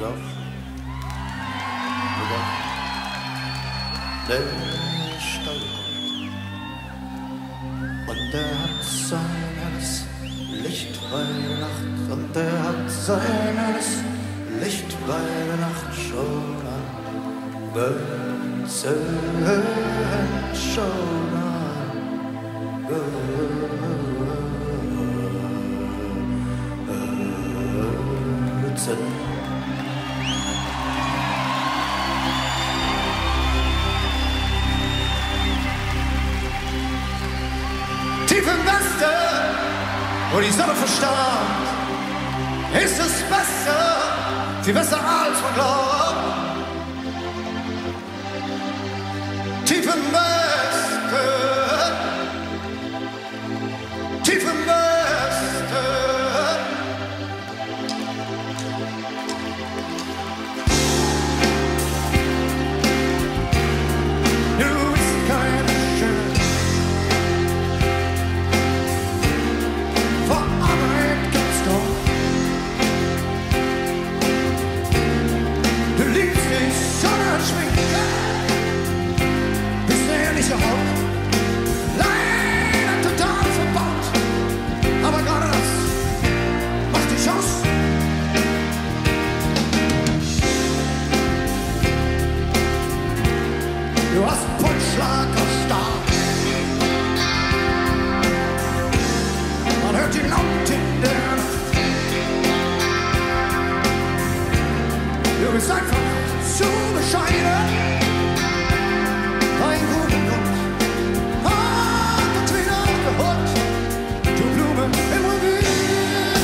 auf. Der Stall und der hat sein helles Licht bei der Nacht und der hat sein helles Licht bei der Nacht schon angezündet, schon angezündet. Tief im Westen, wo die Sonne verstarrt, ist es besser, viel besser als man glaubt. Tief im Westen, tief im Westen. Du bist keine Schöne. Leider total verbaut, aber gerade das macht dich aus. Du hast einen Pulsschlag auf Start. Man hört ihn laut in der Nacht. Du bist einfach zu bescheiden. Ein guter Grund hat uns wieder aufgeholt. Du Blume im Revier.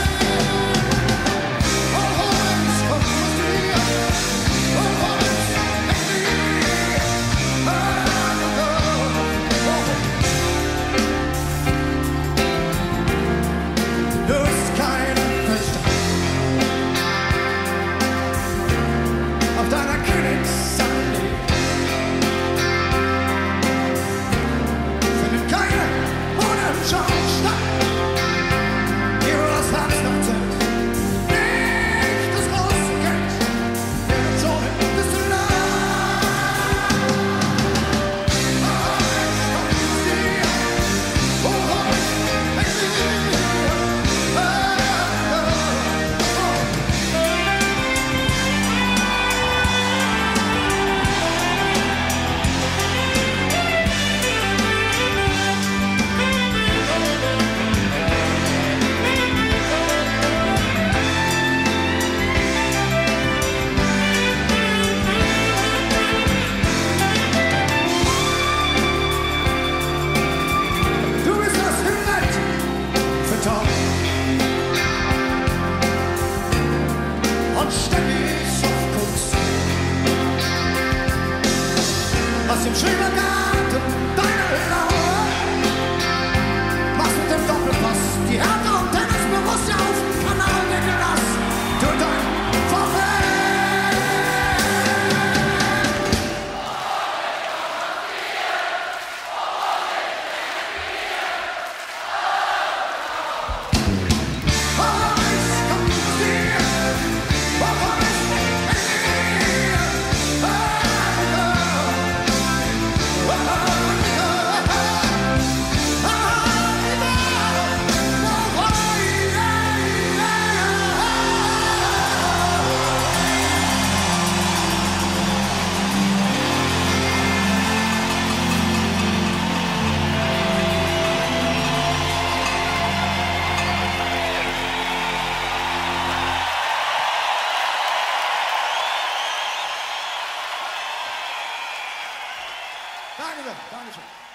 Oh, Holz, komm aus dir. Oh, Holz, in dir. Du bist keine Wächter auf deiner Königsallee. Schaustadt, hier wo das Herz noch zählt, nicht das große Geld, in der Zone bist du nah. Aus dem Schrebergarten deiner Laune machst mit dem Doppelpass die Härte und Tennis bewusst auf den Kanal der Gelass. Du dein Danke, danke schön.